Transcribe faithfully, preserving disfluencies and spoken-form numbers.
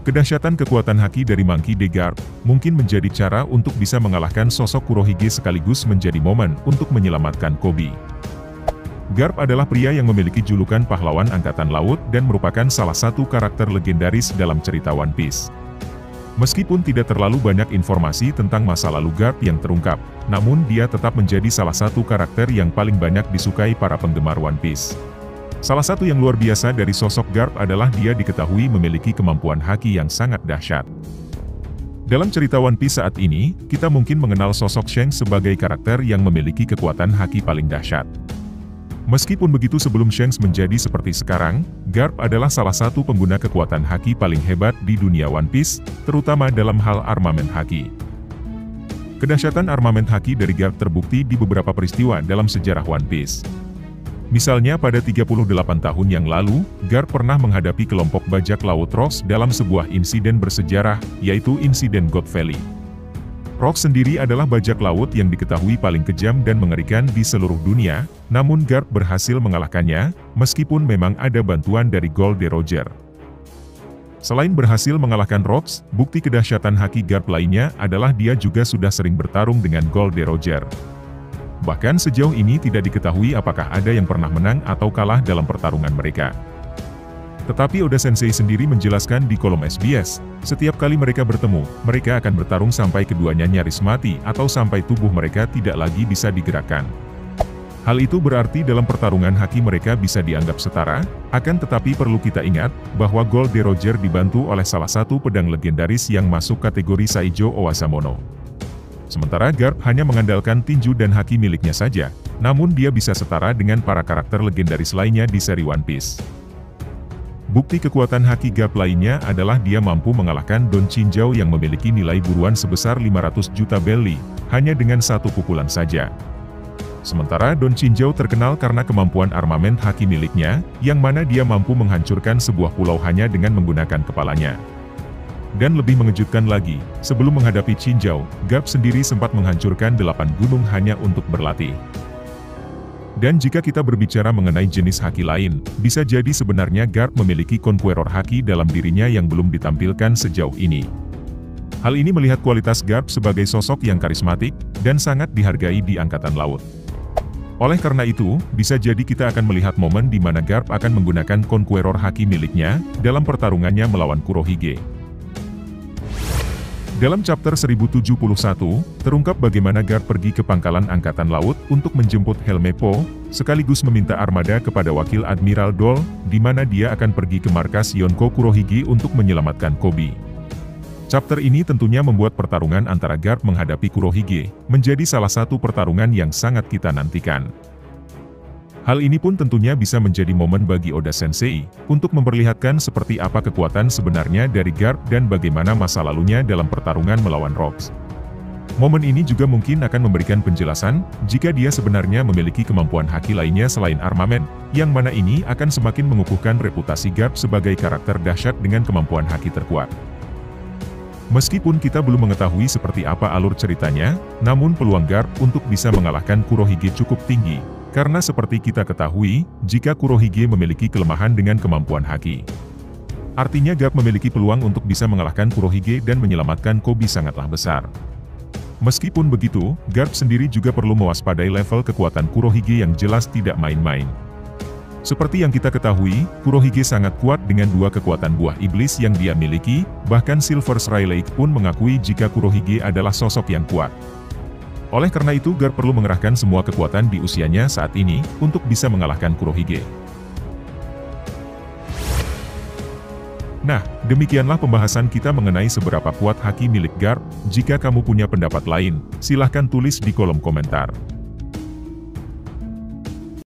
Kedahsyatan kekuatan haki dari Monkey D. Garp mungkin menjadi cara untuk bisa mengalahkan sosok Kurohige sekaligus menjadi momen untuk menyelamatkan Koby. Garp adalah pria yang memiliki julukan pahlawan angkatan laut dan merupakan salah satu karakter legendaris dalam cerita One Piece. Meskipun tidak terlalu banyak informasi tentang masa lalu Garp yang terungkap, namun dia tetap menjadi salah satu karakter yang paling banyak disukai para penggemar One Piece. Salah satu yang luar biasa dari sosok Garp adalah dia diketahui memiliki kemampuan haki yang sangat dahsyat. Dalam cerita One Piece saat ini, kita mungkin mengenal sosok Shanks sebagai karakter yang memiliki kekuatan haki paling dahsyat. Meskipun begitu, sebelum Shanks menjadi seperti sekarang, Garp adalah salah satu pengguna kekuatan haki paling hebat di dunia One Piece, terutama dalam hal armamen haki. Kedahsyatan armamen haki dari Garp terbukti di beberapa peristiwa dalam sejarah One Piece. Misalnya pada tiga puluh delapan tahun yang lalu, Garp pernah menghadapi kelompok bajak laut Rocks dalam sebuah insiden bersejarah, yaitu insiden God Valley. Rocks sendiri adalah bajak laut yang diketahui paling kejam dan mengerikan di seluruh dunia, namun Garp berhasil mengalahkannya, meskipun memang ada bantuan dari Gold D. Roger. Selain berhasil mengalahkan Rocks, bukti kedahsyatan haki Garp lainnya adalah dia juga sudah sering bertarung dengan Gold D. Roger. Bahkan sejauh ini tidak diketahui apakah ada yang pernah menang atau kalah dalam pertarungan mereka. Tetapi Oda Sensei sendiri menjelaskan di kolom S B S, setiap kali mereka bertemu, mereka akan bertarung sampai keduanya nyaris mati atau sampai tubuh mereka tidak lagi bisa digerakkan. Hal itu berarti dalam pertarungan haki mereka bisa dianggap setara, akan tetapi perlu kita ingat, bahwa Gold D. Roger dibantu oleh salah satu pedang legendaris yang masuk kategori Saijo Owasamono. Sementara Garp hanya mengandalkan tinju dan haki miliknya saja, namun dia bisa setara dengan para karakter legendaris lainnya di seri One Piece. Bukti kekuatan haki Garp lainnya adalah dia mampu mengalahkan Don Chinjau yang memiliki nilai buruan sebesar lima ratus juta belly, hanya dengan satu pukulan saja. Sementara Don Chinjau terkenal karena kemampuan armamen haki miliknya, yang mana dia mampu menghancurkan sebuah pulau hanya dengan menggunakan kepalanya. Dan lebih mengejutkan lagi, sebelum menghadapi Chinjau, Garp sendiri sempat menghancurkan delapan gunung hanya untuk berlatih. Dan jika kita berbicara mengenai jenis haki lain, bisa jadi sebenarnya Garp memiliki Conqueror haki dalam dirinya yang belum ditampilkan sejauh ini. Hal ini melihat kualitas Garp sebagai sosok yang karismatik, dan sangat dihargai di Angkatan Laut. Oleh karena itu, bisa jadi kita akan melihat momen di mana Garp akan menggunakan Conqueror haki miliknya, dalam pertarungannya melawan Kurohige. Dalam chapter seribu tujuh puluh satu, terungkap bagaimana Garp pergi ke pangkalan Angkatan Laut untuk menjemput Helme Po, sekaligus meminta armada kepada Wakil Admiral Dole, di mana dia akan pergi ke markas Yonko Kurohige untuk menyelamatkan Koby. Chapter ini tentunya membuat pertarungan antara Garp menghadapi Kurohige, menjadi salah satu pertarungan yang sangat kita nantikan. Hal ini pun tentunya bisa menjadi momen bagi Oda Sensei, untuk memperlihatkan seperti apa kekuatan sebenarnya dari Garp dan bagaimana masa lalunya dalam pertarungan melawan Rocks. Momen ini juga mungkin akan memberikan penjelasan, jika dia sebenarnya memiliki kemampuan haki lainnya selain armamen, yang mana ini akan semakin mengukuhkan reputasi Garp sebagai karakter dahsyat dengan kemampuan haki terkuat. Meskipun kita belum mengetahui seperti apa alur ceritanya, namun peluang Garp untuk bisa mengalahkan Kurohige cukup tinggi. Karena seperti kita ketahui, jika Kurohige memiliki kelemahan dengan kemampuan haki, artinya Garp memiliki peluang untuk bisa mengalahkan Kurohige dan menyelamatkan Koby sangatlah besar. Meskipun begitu, Garp sendiri juga perlu mewaspadai level kekuatan Kurohige yang jelas tidak main-main. Seperti yang kita ketahui, Kurohige sangat kuat dengan dua kekuatan buah iblis yang dia miliki, bahkan Silver Shriek pun mengakui jika Kurohige adalah sosok yang kuat. Oleh karena itu Garp perlu mengerahkan semua kekuatan di usianya saat ini, untuk bisa mengalahkan Kurohige. Nah, demikianlah pembahasan kita mengenai seberapa kuat haki milik Garp. Jika kamu punya pendapat lain, silahkan tulis di kolom komentar.